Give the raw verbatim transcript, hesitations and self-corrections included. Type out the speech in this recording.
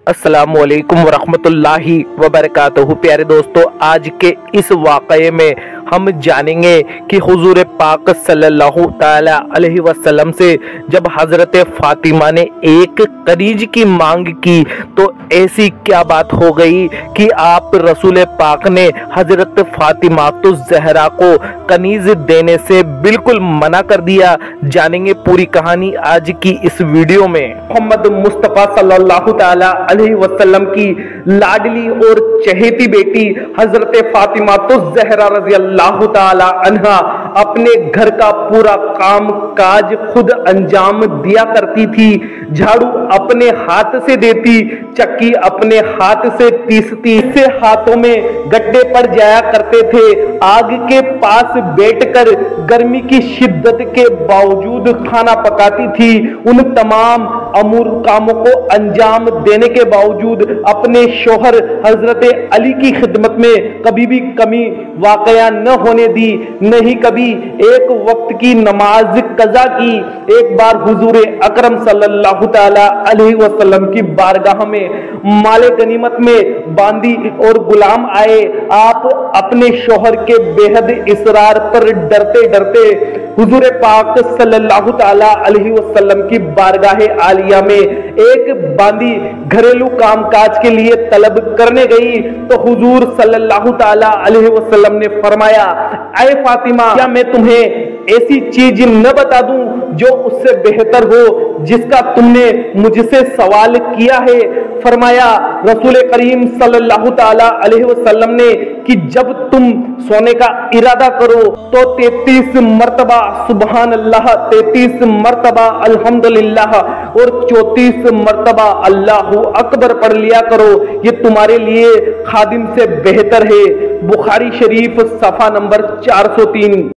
السلام علیکم ورحمۃ اللہ وبرکاتہ۔ پیارے دوستو، آج کے اس واقعے میں ہم جانیں گے کہ حضور پاک صلی اللہ تعالی علیہ وسلم سے جب حضرت فاطمہ نے ایک کنیز کی مانگ کی تو ایسی کیا بات ہو گئی کہ آپ رسول پاک نے حضرت فاطمہ الزہرا کو کنیز دینے سے بالکل منع کر دیا۔ جانیں گے پوری کہانی آج کی اس ویڈیو میں۔ محمد مصطفیٰ صلی اللہ تعالی علیہ وسلم کی لاڈلی اور چہیتی بیٹی حضرت فاطمہ الزہرا رضی اللہ تعالی عنہا اپنے گھر کا پورا کام کاج خود انجام دیا کرتی تھی۔ جھاڑو اپنے ہاتھ سے دیتی، چکی اپنے ہاتھ سے پیستی، اس سے ہاتھوں میں گڈھے پڑ جایا کرتے تھے۔ آگ کے پاس بیٹھ کر گرمی کی شدت کے باوجود کھانا پکاتی تھی۔ ان تمام امور کاموں کو انجام دینے کے باوجود اپنے شوہر حضرت علی کی خدمت میں کبھی بھی کمی واقعہ نہ ہونے دی، نہیں کبھی ایک وقت کی نماز قضا کی۔ ایک بار حضور اکرم صلی اللہ تعالی علیہ وسلم کی بارگاہ میں مال غنیمت میں باندی اور غلام آئے۔ آپ اپنے شوہر کے بے حد اصرار پر ڈرتے ڈرتے حضور پاک صلی اللہ تعالی علیہ وسلم کی بارگاہ عالیہ میں ایک باندی گھریلو کام کاج کے لیے طلب کرنے گئی تو حضور صلی اللہ تعالی علیہ وسلم نے فرمایا، اے فاطمہ، کیا میں تمہیں ایسی چیز نہ بتا دوں جو اس سے بہتر ہو جس کا تم نے مجھ سے سوال کیا ہے؟ فرمایا رسول کریم صلی اللہ تعالی علیہ وسلم نے کہ جب تم سونے کا ارادہ کرو تو تینتیس مرتبہ سبحان اللہ، تینتیس مرتبہ الحمدللہ اور چونتیس مرتبہ اللہ اکبر پڑھ لیا کرو، یہ تمہارے لیے خادم سے بہتر ہے۔ بخاری شریف صفحہ نمبر چار سو تین۔